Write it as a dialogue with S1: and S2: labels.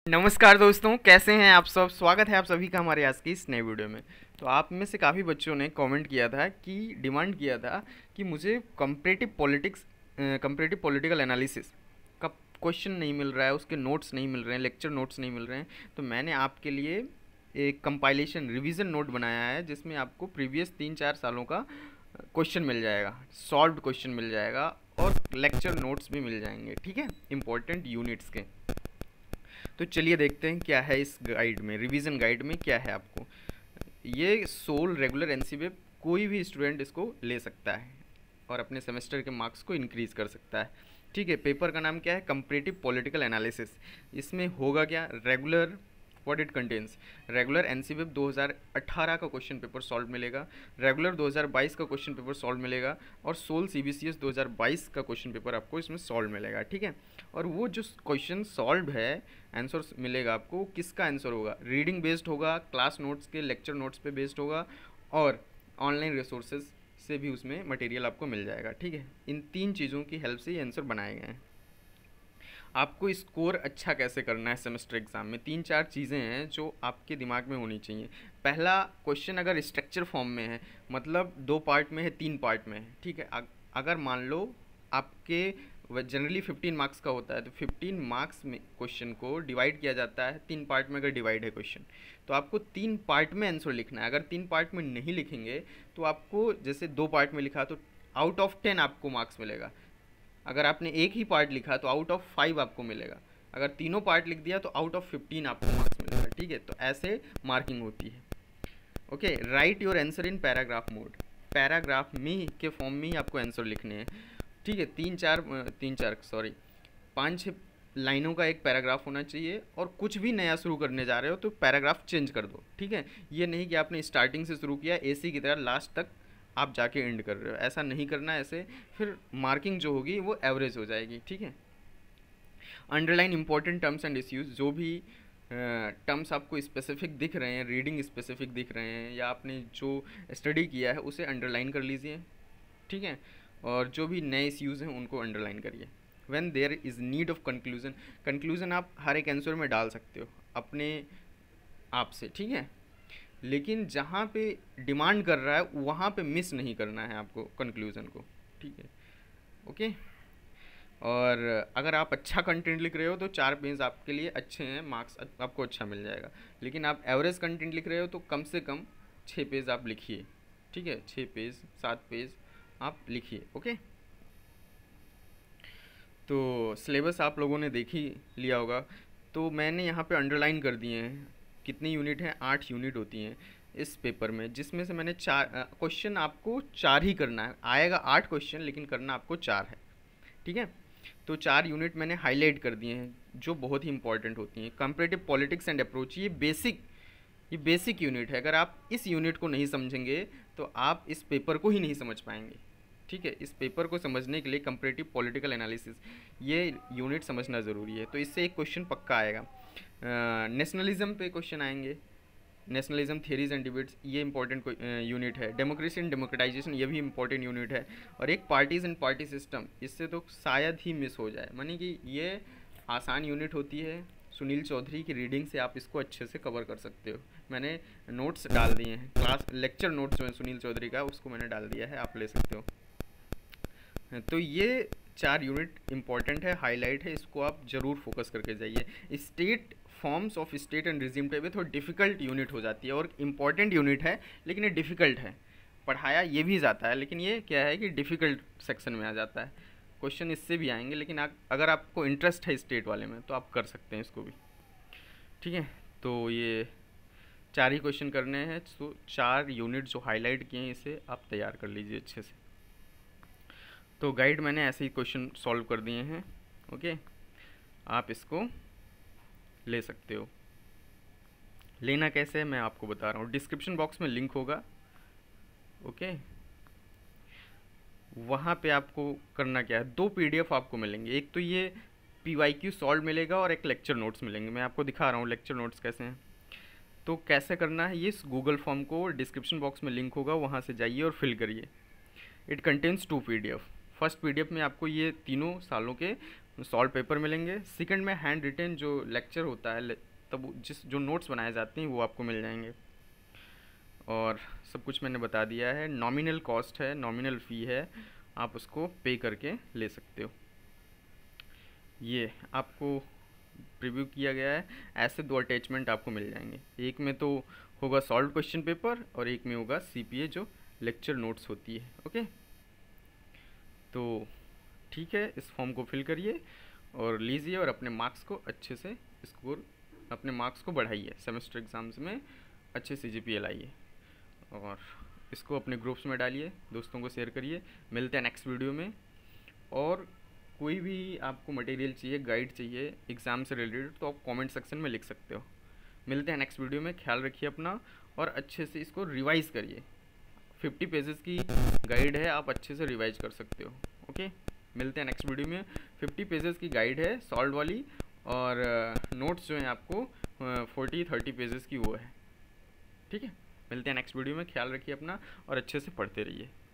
S1: नमस्कार दोस्तों, कैसे हैं आप सब। स्वागत है आप सभी का हमारे आज की इस नए वीडियो में। तो आप में से काफ़ी बच्चों ने कमेंट किया था कि डिमांड किया था कि मुझे कंपैरेटिव पॉलिटिकल एनालिसिस का क्वेश्चन नहीं मिल रहा है, उसके नोट्स नहीं मिल रहे हैं, लेक्चर नोट्स नहीं मिल रहे हैं। तो मैंने आपके लिए एक कंपाइलेशन रिवीजन नोट बनाया है जिसमें आपको प्रीवियस 3-4 सालों का क्वेश्चन मिल जाएगा, सॉल्व्ड क्वेश्चन मिल जाएगा और लेक्चर नोट्स भी मिल जाएंगे। ठीक है, इंपॉर्टेंट यूनिट्स के। तो चलिए देखते हैं क्या है इस गाइड में, रिवीजन गाइड में क्या है। आपको ये सोल रेगुलर एनसीवेब कोई भी स्टूडेंट इसको ले सकता है और अपने सेमेस्टर के मार्क्स को इंक्रीज़ कर सकता है। ठीक है, पेपर का नाम क्या है, कंपैरेटिव पॉलिटिकल एनालिसिस। इसमें होगा क्या, regular what it contains, regular NCWEB 2018 का क्वेश्चन पेपर सॉल्व मिलेगा, रेगुलर 2022 का क्वेश्चन पेपर सॉल्व मिलेगा और सोल सीबीसीएस 2022 का क्वेश्चन पेपर आपको इसमें सॉल्व मिलेगा। ठीक है, और वो जो क्वेश्चन सॉल्व है, आंसर मिलेगा आपको, किसका आंसर होगा, रीडिंग बेस्ड होगा, क्लास नोट्स के लेक्चर नोट्स पे बेस्ड होगा और ऑनलाइन रिसोर्सेज से भी उसमें मटेरियल आपको मिल जाएगा। ठीक है, इन 3 चीज़ों की हेल्प से ये आंसर बनाए गए हैं। आपको स्कोर अच्छा कैसे करना है सेमेस्टर एग्जाम में, 3-4 चीज़ें हैं जो आपके दिमाग में होनी चाहिए। पहला क्वेश्चन अगर स्ट्रक्चर फॉर्म में है, मतलब 2 पार्ट में है, 3 पार्ट में है। ठीक है, अगर मान लो आपके जनरली 15 मार्क्स का होता है, तो 15 मार्क्स में क्वेश्चन को डिवाइड किया जाता है 3 पार्ट में। अगर डिवाइड है क्वेश्चन तो आपको 3 पार्ट में आंसर लिखना है। अगर 3 पार्ट में नहीं लिखेंगे तो आपको, जैसे 2 पार्ट में लिखा तो आउट ऑफ 10 आपको मार्क्स मिलेगा। अगर आपने एक ही पार्ट लिखा तो आउट ऑफ 5 आपको मिलेगा। अगर तीनों पार्ट लिख दिया तो आउट ऑफ 15 आपको मार्क्स मिलेगा। ठीक है, तो ऐसे मार्किंग होती है। Okay, write your answer in paragraph mode, paragraph में के फॉर्म में ही आपको आंसर लिखने हैं। ठीक है, 5-6 लाइनों का एक पैराग्राफ होना चाहिए और कुछ भी नया शुरू करने जा रहे हो तो पैराग्राफ चेंज कर दो। ठीक है, ये नहीं कि आपने स्टार्टिंग से शुरू किया एसी की तरह लास्ट तक आप जाके एंड कर रहे हो, ऐसा नहीं करना है। ऐसे फिर मार्किंग जो होगी वो एवरेज हो जाएगी। ठीक है, underline important terms and issues, जो भी टर्म्स आपको स्पेसिफिक दिख रहे हैं, रीडिंग स्पेसिफिक दिख रहे हैं या आपने जो स्टडी किया है उसे अंडरलाइन कर लीजिए। ठीक है, और जो भी नए इश्यूज़ हैं उनको अंडरलाइन करिए। When there is need of conclusion, conclusion आप हर एक आंसर में डाल सकते हो अपने आप से। ठीक है, लेकिन जहाँ पे डिमांड कर रहा है वहाँ पे मिस नहीं करना है आपको कंक्लूजन को। ठीक है, ओके। और अगर आप अच्छा कंटेंट लिख रहे हो तो 4 पेज आपके लिए अच्छे हैं, मार्क्स आपको अच्छा मिल जाएगा। लेकिन आप एवरेज कंटेंट लिख रहे हो तो कम से कम 6 पेज आप लिखिए। ठीक है, 6 पेज 7 पेज आप लिखिए। ओके, तो सिलेबस आप लोगों ने देख ही लिया होगा, तो मैंने यहाँ पे अंडरलाइन कर दिए हैं। कितनी यूनिट हैं, 8 यूनिट होती हैं इस पेपर में, जिसमें से मैंने 4 क्वेश्चन आपको 4 ही करना है। आएगा 8 क्वेश्चन लेकिन करना आपको 4 है। ठीक है, तो 4 यूनिट मैंने हाईलाइट कर दिए हैं जो बहुत ही इंपॉर्टेंट होती हैं। कंपैरेटिव पॉलिटिक्स एंड अप्रोच, ये बेसिक यूनिट है। अगर आप इस यूनिट को नहीं समझेंगे तो आप इस पेपर को ही नहीं समझ पाएंगे। ठीक है, इस पेपर को समझने के लिए कंपैरेटिव पॉलिटिकल एनालिसिस ये यूनिट समझना ज़रूरी है। तो इससे एक क्वेश्चन पक्का आएगा। नेशनलिज्म पे क्वेश्चन आएंगे, नेशनलिज्म थियरीज एंड डिबेट्स, ये इंपॉर्टेंट यूनिट है। डेमोक्रेसी एंड डेमोक्रेटाइजेशन, ये भी इंपॉर्टेंट यूनिट है। और एक पार्टीज एंड पार्टी सिस्टम, इससे तो शायद ही मिस हो जाए, मानी कि ये आसान यूनिट होती है। सुनील चौधरी की रीडिंग से आप इसको अच्छे से कवर कर सकते हो। मैंने नोट्स डाल दिए हैं, क्लास लेक्चर नोट्स जो है सुनील चौधरी का, उसको मैंने डाल दिया है, आप ले सकते हो। तो ये 4 यूनिट इंपॉर्टेंट है, हाईलाइट है, इसको आप ज़रूर फोकस करके जाइए। State forms of state and regime type थोड़ी डिफ़िकल्ट यूनिट हो जाती है और इम्पॉर्टेंट यूनिट है, लेकिन ये डिफ़िकल्ट है। पढ़ाया ये भी जाता है लेकिन ये क्या है कि डिफ़िकल्ट सेक्शन में आ जाता है। क्वेश्चन इससे भी आएंगे, लेकिन अगर आपको इंटरेस्ट है स्टेट वाले में तो आप कर सकते हैं इसको भी। ठीक है, तो ये 4 ही क्वेश्चन करने हैं, तो 4 यूनिट जो हाईलाइट किए हैं इसे आप तैयार कर लीजिए अच्छे से। तो गाइड मैंने ऐसे ही क्वेश्चन सॉल्व कर दिए हैं। ओके, आप इसको ले सकते हो। लेना कैसे है मैं आपको बता रहा हूँ, डिस्क्रिप्शन बॉक्स में लिंक होगा। ओके, वहाँ पे आपको करना क्या है, 2 पीडीएफ आपको मिलेंगे। एक तो ये पीवाईक्यू सॉल्व मिलेगा और एक लेक्चर नोट्स मिलेंगे। मैं आपको दिखा रहा हूँ लेक्चर नोट्स कैसे हैं। तो कैसे करना है, ये इस गूगल फॉर्म को डिस्क्रिप्शन बॉक्स में लिंक होगा, वहाँ से जाइए और फिल करिए। It contains 2 PDF. First PDF में आपको ये तीनों सालों के सॉल्व पेपर मिलेंगे। सेकंड में हैंड रिटेन जो लेक्चर होता है तब जो नोट्स बनाए जाते हैं वो आपको मिल जाएंगे। और सब कुछ मैंने बता दिया है। नॉमिनल कॉस्ट है, नॉमिनल फ़ी है, आप उसको पे करके ले सकते हो। ये आपको प्रीव्यू किया गया है। ऐसे 2 अटैचमेंट आपको मिल जाएंगे, एक में तो होगा सॉल्व क्वेश्चन पेपर और एक में होगा CPA जो लेक्चर नोट्स होती है। ओके, तो ठीक है, इस फॉर्म को फिल करिए और लीजिए और अपने मार्क्स को अच्छे से अपने मार्क्स को बढ़ाइए, सेमेस्टर एग्ज़ाम्स में अच्छे CGPA लाइए और इसको अपने ग्रुप्स में डालिए, दोस्तों को शेयर करिए। मिलते हैं नेक्स्ट वीडियो में। और कोई भी आपको मटेरियल चाहिए, गाइड चाहिए एग्ज़ाम से रिलेटेड, तो आप कमेंट सेक्शन में लिख सकते हो। मिलते हैं नेक्स्ट वीडियो में। ख्याल रखिए अपना और अच्छे से इसको रिवाइज़ करिए। 50 पेजेस की गाइड है, आप अच्छे से रिवाइज कर सकते हो। ओके, मिलते हैं नेक्स्ट वीडियो में। 50 पेजेस की गाइड है सॉल्व वाली, और नोट्स जो हैं आपको 40-30 पेजेस की वो है। ठीक है, मिलते हैं नेक्स्ट वीडियो में। ख्याल रखिए अपना और अच्छे से पढ़ते रहिए।